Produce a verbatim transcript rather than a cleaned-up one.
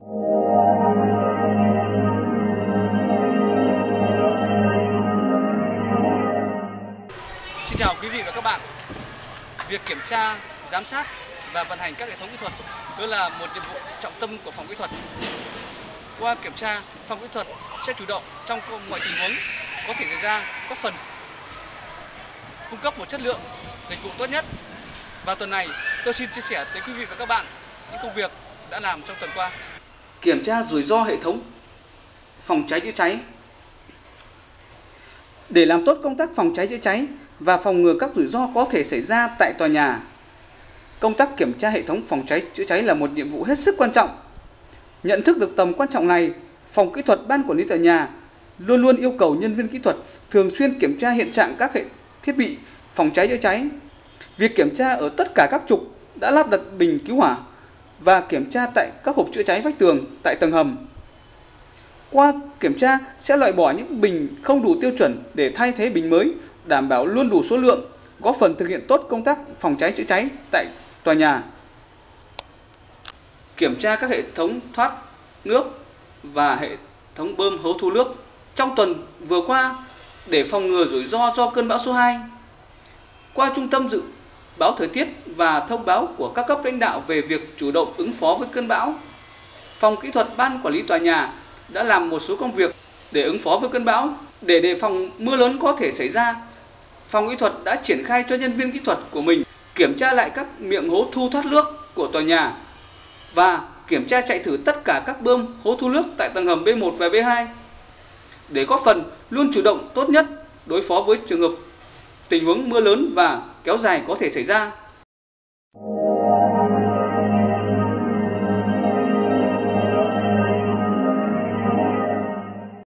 Xin chào quý vị và các bạn. Việc kiểm tra, giám sát và vận hành các hệ thống kỹ thuật luôn là một nhiệm vụ trọng tâm của phòng kỹ thuật. Qua kiểm tra, phòng kỹ thuật sẽ chủ động trong mọi tình huống có thể xảy ra, góp phần cung cấp một chất lượng dịch vụ tốt nhất. Và tuần này, tôi xin chia sẻ tới quý vị và các bạn những công việc đã làm trong tuần qua. Kiểm tra rủi ro hệ thống phòng cháy chữa cháy. Để làm tốt công tác phòng cháy chữa cháy và phòng ngừa các rủi ro có thể xảy ra tại tòa nhà, công tác kiểm tra hệ thống phòng cháy chữa cháy là một nhiệm vụ hết sức quan trọng. Nhận thức được tầm quan trọng này, phòng kỹ thuật ban quản lý tòa nhà luôn luôn yêu cầu nhân viên kỹ thuật thường xuyên kiểm tra hiện trạng các hệ thiết bị phòng cháy chữa cháy. Việc kiểm tra ở tất cả các trục đã lắp đặt bình cứu hỏa và kiểm tra tại các hộp chữa cháy vách tường tại tầng hầm. Qua kiểm tra sẽ loại bỏ những bình không đủ tiêu chuẩn để thay thế bình mới, đảm bảo luôn đủ số lượng, góp phần thực hiện tốt công tác phòng cháy chữa cháy tại tòa nhà. Kiểm tra các hệ thống thoát nước và hệ thống bơm hố thu nước. Trong tuần vừa qua, để phòng ngừa rủi ro do cơn bão số hai, qua Trung tâm Dự báo Thời tiết và thông báo của các cấp lãnh đạo về việc chủ động ứng phó với cơn bão, phòng kỹ thuật ban quản lý tòa nhà đã làm một số công việc để ứng phó với cơn bão. Để đề phòng mưa lớn có thể xảy ra, phòng kỹ thuật đã triển khai cho nhân viên kỹ thuật của mình kiểm tra lại các miệng hố thu thoát nước của tòa nhà và kiểm tra chạy thử tất cả các bơm hố thu nước tại tầng hầm B một và B hai để góp phần luôn chủ động tốt nhất đối phó với trường hợp tình huống mưa lớn và kéo dài có thể xảy ra.